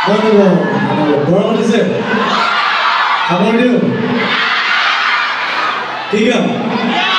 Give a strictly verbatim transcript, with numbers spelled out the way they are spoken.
Wonderful. Wonderful. What is it? How about you? Tika?